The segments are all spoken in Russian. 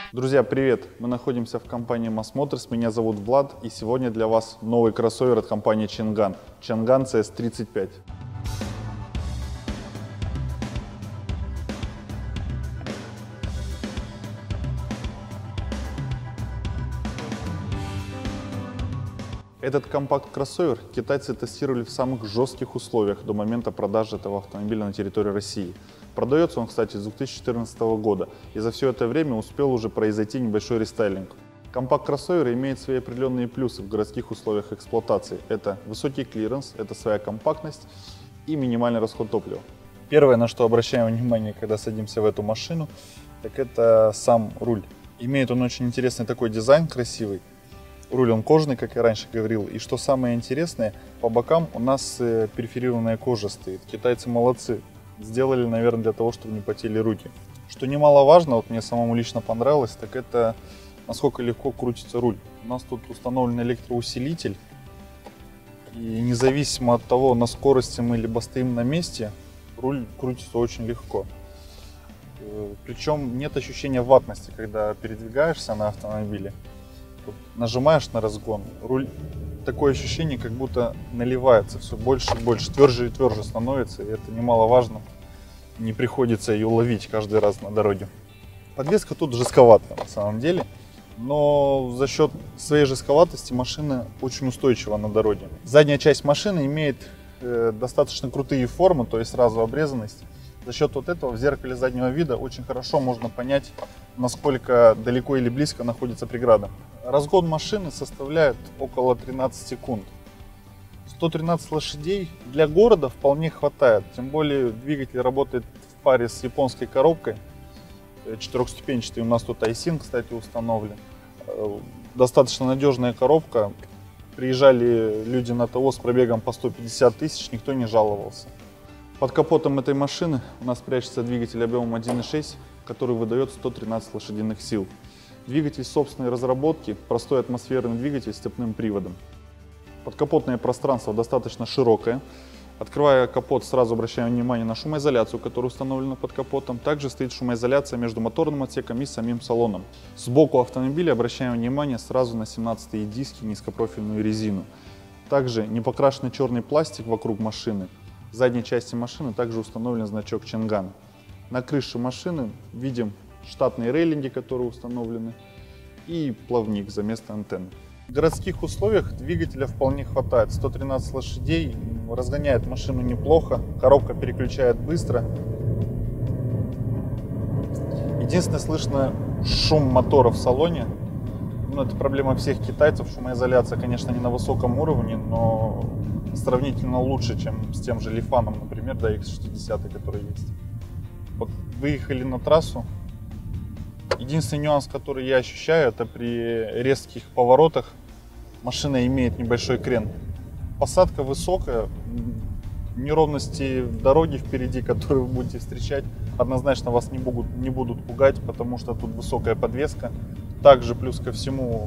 Друзья, привет! Мы находимся в компании Mass Motors, меня зовут Влад, и сегодня для вас новый кроссовер от компании Changan CS35. Этот компакт-кроссовер китайцы тестировали в самых жестких условиях до момента продажи этого автомобиля на территории России. Продается он, кстати, с 2014 года, и за все это время успел уже произойти небольшой рестайлинг. Компакт-кроссовер имеет свои определенные плюсы в городских условиях эксплуатации. Это высокий клиренс, это своя компактность и минимальный расход топлива. Первое, на что обращаем внимание, когда садимся в эту машину, так это сам руль. Имеет он очень интересный такой дизайн, красивый. Руль он кожаный, как я раньше говорил. И что самое интересное, по бокам у нас перфорированная кожа стоит. Китайцы молодцы. Сделали, наверное, для того, чтобы не потели руки. Что немаловажно, вот мне самому лично понравилось, так это насколько легко крутится руль. У нас тут установлен электроусилитель. И независимо от того, на скорости мы либо стоим на месте, руль крутится очень легко. Причем нет ощущения ватности, когда передвигаешься на автомобиле. Нажимаешь на разгон, руль, такое ощущение, как будто наливается все больше и больше, тверже и тверже становится, и это немаловажно, не приходится ее ловить каждый раз на дороге. Подвеска тут жестковатая на самом деле, но за счет своей жестковатости машина очень устойчива на дороге. Задняя часть машины имеет достаточно крутые формы, то есть сразу обрезанность. За счет вот этого в зеркале заднего вида очень хорошо можно понять, насколько далеко или близко находится преграда. Разгон машины составляет около 13 секунд. 113 лошадей для города вполне хватает, тем более двигатель работает в паре с японской коробкой, четырехступенчатый, у нас тут iSync, кстати, установлен. Достаточно надежная коробка, приезжали люди на ТО с пробегом по 150 тысяч, никто не жаловался. Под капотом этой машины у нас прячется двигатель объемом 1.6, который выдает 113 лошадиных сил. Двигатель собственной разработки, простой атмосферный двигатель с цепным приводом. Подкапотное пространство достаточно широкое. Открывая капот, сразу обращаем внимание на шумоизоляцию, которая установлена под капотом. Также стоит шумоизоляция между моторным отсеком и самим салоном. Сбоку автомобиля обращаем внимание сразу на 17-е диски, низкопрофильную резину. Также непокрашенный черный пластик вокруг машины. В задней части машины также установлен значок Changan. На крыше машины видим штатные рейлинги, которые установлены, и плавник за место антенны. В городских условиях двигателя вполне хватает. 113 лошадей, разгоняет машину неплохо, коробка переключает быстро. Единственное, слышно шум мотора в салоне. Это проблема всех китайцев. Шумоизоляция, конечно, не на высоком уровне, но сравнительно лучше, чем с тем же Лифаном, например, да, X60, который есть. Вот выехали на трассу. Единственный нюанс, который я ощущаю, это при резких поворотах машина имеет небольшой крен. Посадка высокая, неровности дороги впереди, которые вы будете встречать, однозначно вас не будут пугать, потому что тут высокая подвеска. Также плюс ко всему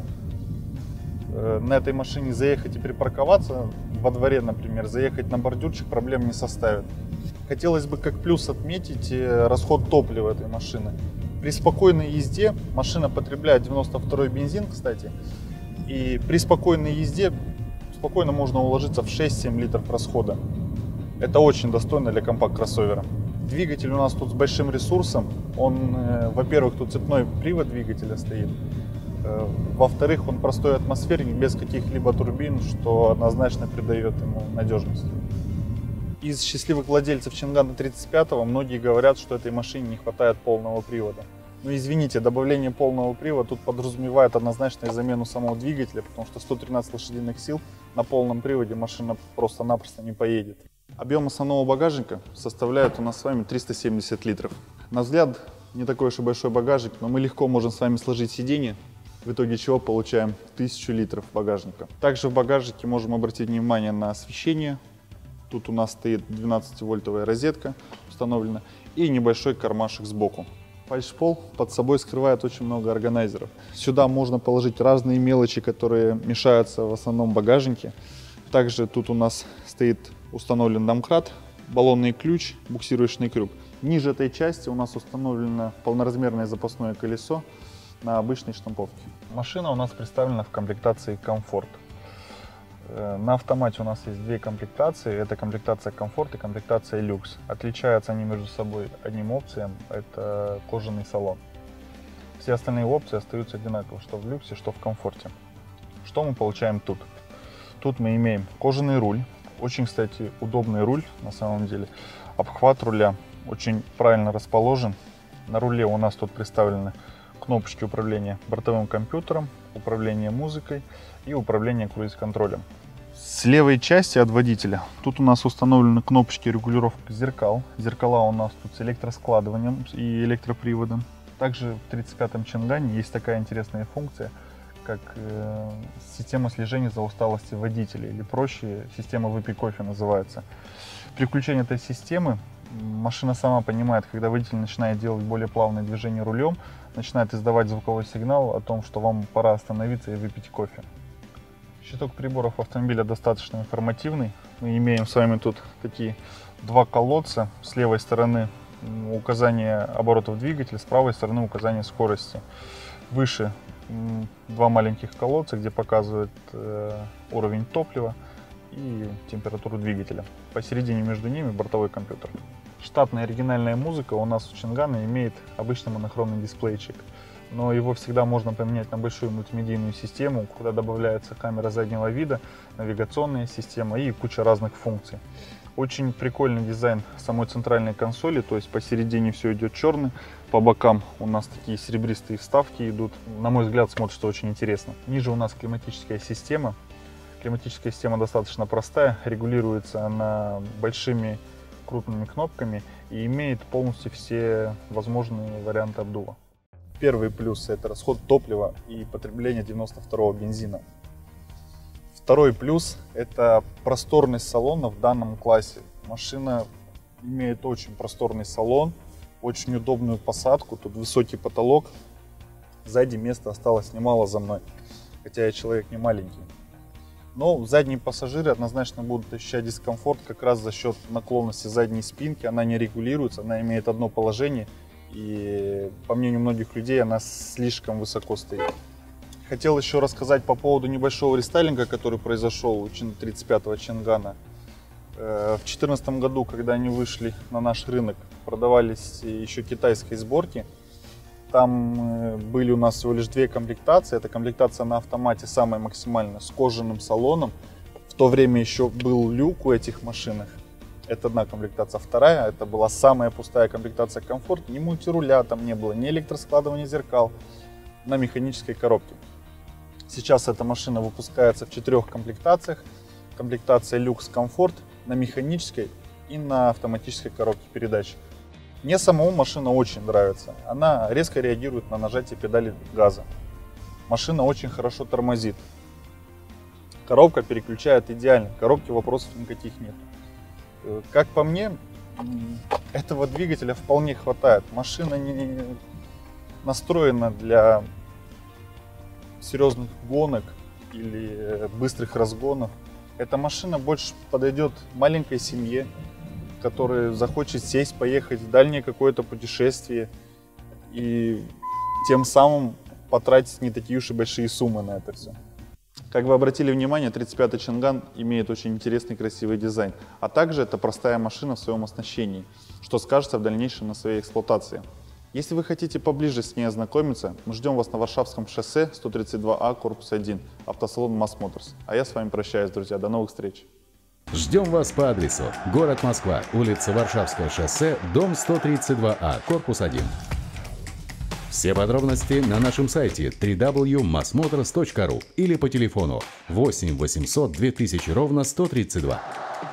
на этой машине заехать и припарковаться во дворе, например, заехать на бордюрчик проблем не составит. Хотелось бы как плюс отметить расход топлива этой машины. При спокойной езде машина потребляет 92-й бензин, кстати, и при спокойной езде спокойно можно уложиться в 6-7 литров расхода. Это очень достойно для компакт-кроссовера. Двигатель у нас тут с большим ресурсом. Он, во-первых, тут цепной привод двигателя стоит. Во-вторых, он простой атмосферник, без каких-либо турбин, что однозначно придает ему надежность. Из счастливых владельцев Changan 35-го многие говорят, что этой машине не хватает полного привода. Но извините, добавление полного привода тут подразумевает однозначно замену самого двигателя, потому что 113 лошадиных сил на полном приводе машина просто-напросто не поедет. Объем основного багажника составляет у нас с вами 370 литров. На взгляд, не такой уж и большой багажник, но мы легко можем с вами сложить сиденье, в итоге чего получаем 1000 литров багажника. Также в багажнике можем обратить внимание на освещение. Тут у нас стоит 12-вольтовая розетка установлена и небольшой кармашек сбоку. Фальшпол под собой скрывает очень много органайзеров. Сюда можно положить разные мелочи, которые мешаются в основном багажнике. Также тут у нас стоит установлен домкрат, баллонный ключ, буксировочный крюк. Ниже этой части у нас установлено полноразмерное запасное колесо. на обычной штамповке. Машина у нас представлена в комплектации «Комфорт». На автомате у нас есть две комплектации. Это комплектация «Комфорт» и комплектация «Люкс». Отличаются они между собой одним опцией – это кожаный салон. Все остальные опции остаются одинаковы, что в «Люксе», что в «Комфорте». Что мы получаем тут? Тут мы имеем кожаный руль. Очень, кстати, удобный руль на самом деле. Обхват руля очень правильно расположен. На руле у нас тут представлены кнопочки управления бортовым компьютером, управление музыкой и управление круиз-контролем. С левой части от водителя тут у нас установлены кнопочки регулировки зеркал. Зеркала у нас тут с электроскладыванием и электроприводом. Также в 35-м Чингане есть такая интересная функция, как система слежения за усталостью водителя, или проще, система выпей кофе называется. При включении этой системы машина сама понимает, когда водитель начинает делать более плавные движения рулем, начинает издавать звуковой сигнал о том, что вам пора остановиться и выпить кофе. Щиток приборов автомобиля достаточно информативный. Мы имеем с вами тут такие два колодца. С левой стороны указание оборотов двигателя, с правой стороны указание скорости. Выше два маленьких колодца, где показывает уровень топлива и температуру двигателя. Посередине между ними бортовой компьютер. Штатная оригинальная музыка у нас у Чингана имеет обычный монохромный дисплейчик, но его всегда можно поменять на большую мультимедийную систему, куда добавляется камера заднего вида, навигационная система и куча разных функций. Очень прикольный дизайн самой центральной консоли, то есть посередине все идет черный, по бокам у нас такие серебристые вставки идут. На мой взгляд, смотрится очень интересно. Ниже у нас климатическая система. Климатическая система достаточно простая, регулируется она большими крупными кнопками и имеет полностью все возможные варианты обдува. Первый плюс – это расход топлива и потребление 92-го бензина. Второй плюс – это просторность салона в данном классе. Машина имеет очень просторный салон, очень удобную посадку, тут высокий потолок. Сзади места осталось немало за мной, хотя я человек не маленький. Но задние пассажиры однозначно будут ощущать дискомфорт как раз за счет наклонности задней спинки. Она не регулируется, она имеет одно положение. И по мнению многих людей она слишком высоко стоит. Хотел еще рассказать по поводу небольшого рестайлинга, который произошел у 35-го Чингана. В 2014 году, когда они вышли на наш рынок, продавались еще китайской сборки. Там были у нас всего лишь две комплектации. Это комплектация на автомате самая максимальная, с кожаным салоном. В то время еще был люк у этих машинах. Это одна комплектация. Вторая, это была самая пустая комплектация «Комфорт». Ни мультируля там не было, ни электроскладывания зеркал, на механической коробке. Сейчас эта машина выпускается в 4 комплектациях. Комплектация «Люкс», «Комфорт» на механической и на автоматической коробке передач. Мне самому машина очень нравится. Она резко реагирует на нажатие педали газа. Машина очень хорошо тормозит. Коробка переключает идеально. Коробки вопросов никаких нет. Как по мне, этого двигателя вполне хватает. Машина не настроена для серьезных гонок или быстрых разгонов. Эта машина больше подойдет маленькой семье, которая захочет сесть, поехать в дальнее какое-то путешествие и тем самым потратить не такие уж и большие суммы на это все. Как вы обратили внимание, 35-й Чинган имеет очень интересный красивый дизайн, а также это простая машина в своем оснащении, что скажется в дальнейшем на своей эксплуатации. Если вы хотите поближе с ней ознакомиться, мы ждем вас на Варшавском шоссе 132А, корпус 1, автосалон Mass Motors. А я с вами прощаюсь, друзья, до новых встреч! Ждем вас по адресу: город Москва, улица Варшавское шоссе, дом 132А, корпус 1. Все подробности на нашем сайте www.massmotors.ru или по телефону 8 800 2000 ровно 132.